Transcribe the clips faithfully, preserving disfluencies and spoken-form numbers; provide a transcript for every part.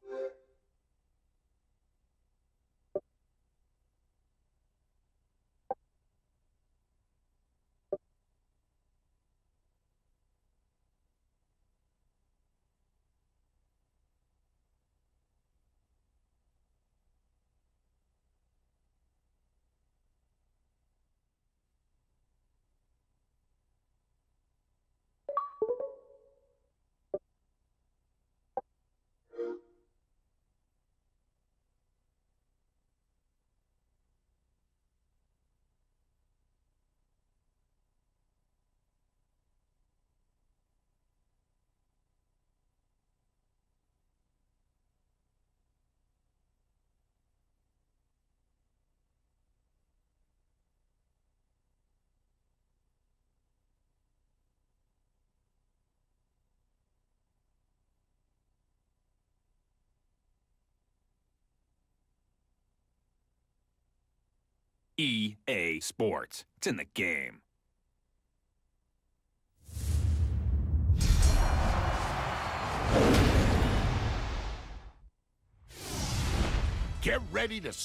E A Sports. It's in the game. Get ready to...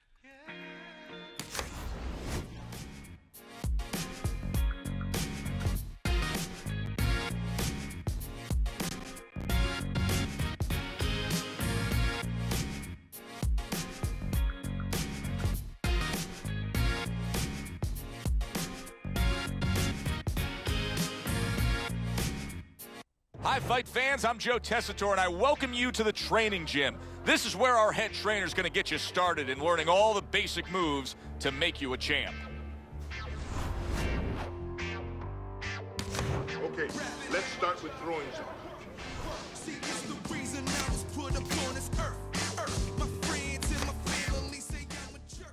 Hi, Fight fans. I'm Joe Tessitore, and I welcome you to the training gym. This is where our head trainer is going to get you started in learning all the basic moves to make you a champ. Okay, let's start with throwing some. See, it's the reason I was put upon this earth. Earth. My friends and my family say I'm a jerk.